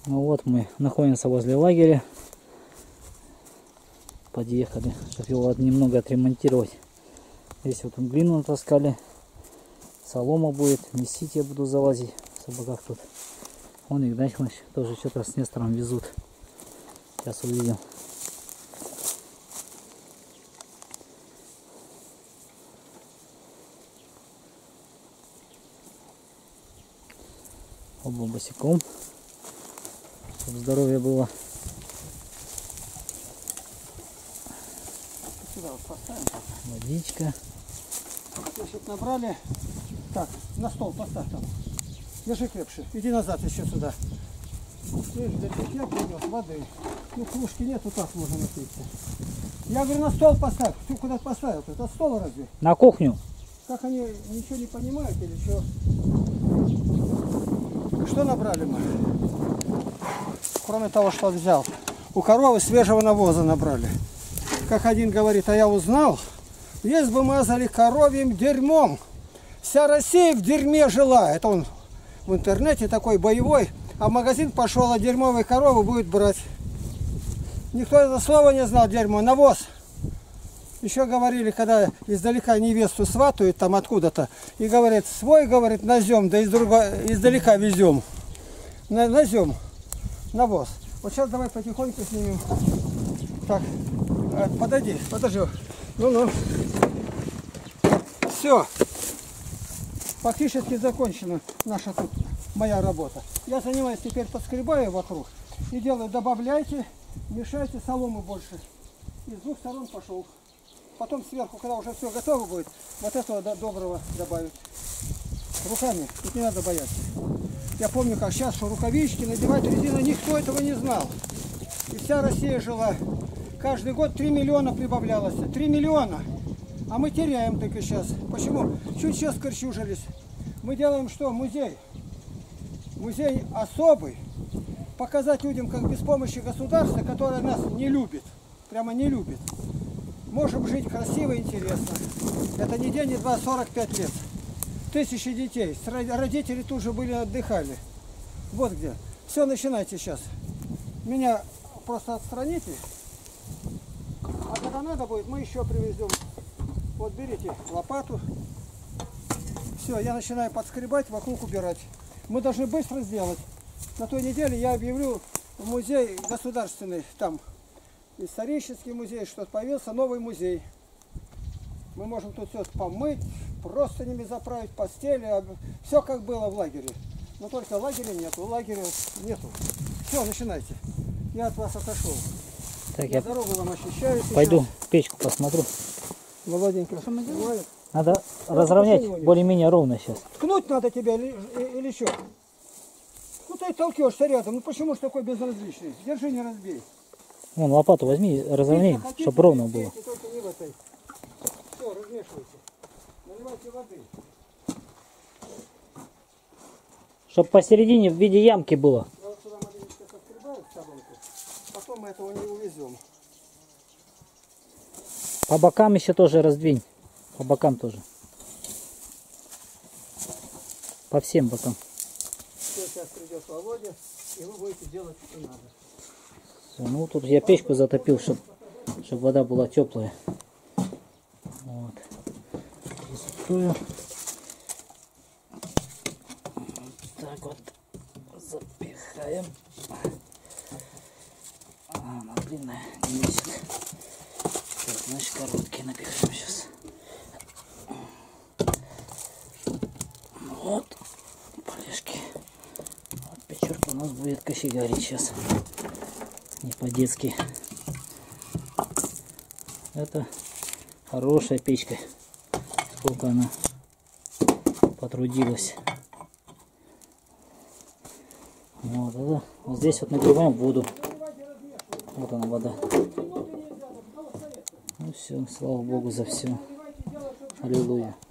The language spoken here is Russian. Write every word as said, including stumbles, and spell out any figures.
Ну вот мы находимся возле лагеря. Подъехали, чтобы его немного отремонтировать. Здесь вот глину натаскали. Солома будет. Месить я буду залазить в собаках тут. Вон Игнатьевич тоже что-то с Нестором везут. Сейчас увидим. Оба босиком. Чтобы здоровье было. Сюда вот поставим. Водичка. Если набрали, так, на стол поставь там. Держи крепче. Иди назад еще сюда. Видишь, для питья принес воды. Ну, кружки нет, вот так можно напиться. Я говорю, на стол поставь. Ты куда-то поставил? Это стол разве? На кухню. Как они ничего не понимают или что? Что набрали мы? Кроме того, что взял. У коровы свежего навоза набрали. Как один говорит, а я узнал, если бы мазали коровьим дерьмом, вся Россия в дерьме жила. Это он в интернете такой боевой, а в магазин пошел, а дерьмовые коровы будет брать. Никто это слова не знал, дерьмо, навоз. Еще говорили, когда издалека невесту сватают там откуда-то, и говорят, свой, говорит, назем, да из друга, издалека везем. На, назем, навоз. Вот сейчас давай потихоньку снимем. Так, подойди, подожди. Ну-ну. Все. Фактически закончена наша тут, моя работа. Я занимаюсь теперь, подскребаю вокруг и делаю, добавляйте, мешайте соломы больше. И с двух сторон пошел. Потом сверху, когда уже все готово будет, вот этого доброго добавить. Руками, тут не надо бояться. Я помню, как сейчас, что рукавички надевать резину, никто этого не знал. И вся Россия жила. Каждый год три миллиона прибавлялось. три миллиона. А мы теряем только сейчас. Почему? Чуть сейчас скорчужились. Мы делаем что? Музей. Музей особый. Показать людям, как без помощи государства, которое нас не любит. Прямо не любит. Можем жить красиво и интересно. Это не день, не два, сорок пять лет. Тысячи детей. Родители тут же были, отдыхали. Вот где. Все, начинайте сейчас. Меня просто отстраните. А когда надо будет, мы еще привезем. Вот берите лопату. Все, я начинаю подскребать, вокруг убирать. Мы должны быстро сделать. На той неделе я объявлю в музей государственный, там исторический музей, что появился новый музей. Мы можем тут все помыть, простынями заправить, постели, все как было в лагере. Но только лагеря нету, лагеря нету. Все, начинайте. Я от вас отошел. Так, я я дорогу вам ощущаю. Пойду сейчас. Печку посмотрю. Володенька, что мы делаем? Надо ну, разровнять более-менее ровно сейчас. Ткнуть надо тебя или, или что? Ну ты толкешься рядом. Ну почему ж такой безразличный? Держи, не разбей. Вон лопату возьми, разровняй, чтобы ровно было. Только не в этой. Все, размешивайте. Наливайте воды. Чтобы посередине в виде ямки было. Я вот сюда маленечко соскребаю в сторонку. Потом мы этого не увезем. По бокам еще тоже раздвинь. По бокам тоже. По всем бокам. Все, сейчас придет Володя, и вы будете делать, что надо. Все, ну тут я печку затопил, чтобы чтоб вода была теплая. Вот. Закрою. Так вот запихаем. А, она длинная, не весит. Так, значит, короткие напихаем сейчас. Вот, полежки. Вот печурка у нас будет кочегарить сейчас. Не по-детски. Это хорошая печка. Сколько она потрудилась. Вот, это. Вот здесь вот нагреваем воду. Вот она вода. Ну все, слава Богу за все. Аллилуйя.